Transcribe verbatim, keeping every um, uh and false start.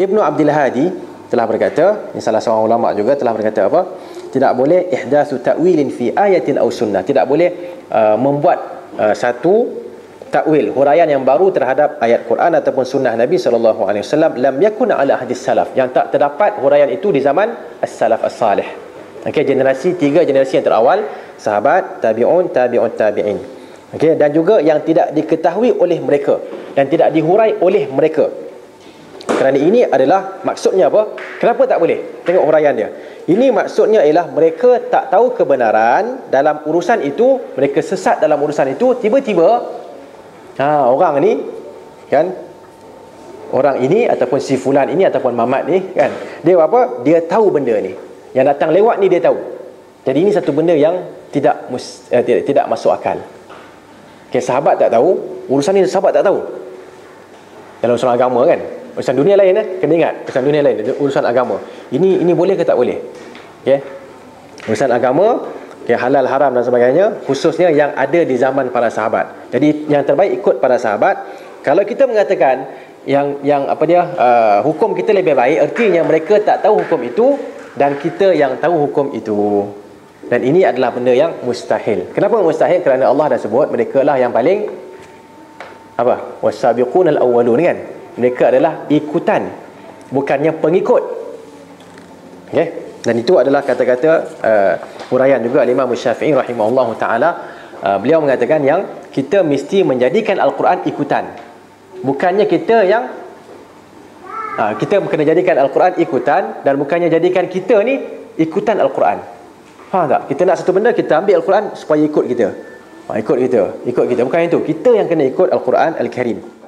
Ibnu Abdul Hadi telah berkata, ini salah seorang ulama juga telah berkata apa? Tidak boleh ihdatsu ta'wilin fi ayatin aw sunnah. Tidak boleh uh, membuat uh, satu takwil, huraian yang baru terhadap ayat Quran ataupun sunnah Nabi sallallahu alaihi wasallam, lam yakun ala hadis salaf, yang tak terdapat huraian itu di zaman as-salaf as-salih. Okey, generasi tiga generasi yang terawal, sahabat, tabi'un, tabi'un tabi'in. Okey, dan juga yang tidak diketahui oleh mereka dan tidak dihurai oleh mereka. Kerana ini adalah maksudnya apa? Kenapa tak boleh? Tengok huraian dia. Ini maksudnya ialah mereka tak tahu kebenaran dalam urusan itu, mereka sesat dalam urusan itu, tiba-tiba ha, orang ni kan, orang ini ataupun si fulan ini ataupun Mamat ni kan, dia apa? Dia tahu benda ni. Yang datang lewat ni dia tahu. Jadi ini satu benda yang tidak mus, eh, tidak, tidak masuk akal. Okay, sahabat tak tahu, urusan ni sahabat tak tahu. Dalam urusan agama kan, urusan dunia lain eh, kena ingat, urusan dunia lain, urusan agama. Ini ini boleh ke tak boleh? Okey. Urusan agama, okay, halal haram dan sebagainya, khususnya yang ada di zaman para sahabat. Jadi yang terbaik ikut para sahabat. Kalau kita mengatakan yang yang apa dia uh, hukum kita lebih baik, artinya mereka tak tahu hukum itu dan kita yang tahu hukum itu. Dan ini adalah benda yang mustahil. Kenapa mustahil? Kerana Allah dah sebut mereka lah yang paling apa? Wasabiqunal awwalun kan. Mereka adalah ikutan, bukannya pengikut. Okey. Dan itu adalah kata-kata uh, huraian juga Imam Syafi'i rahimahullahu taala. Uh, beliau mengatakan yang kita mesti menjadikan Al-Quran ikutan, bukannya kita yang uh, kita kena jadikan Al-Quran ikutan dan bukannya jadikan kita ni ikutan Al-Quran. Faham tak? Kita nak satu benda, kita ambil Al-Quran supaya ikut kita. Ha, ikut kita, ikut kita. Bukan itu. Kita yang kena ikut Al-Quran Al-Karim.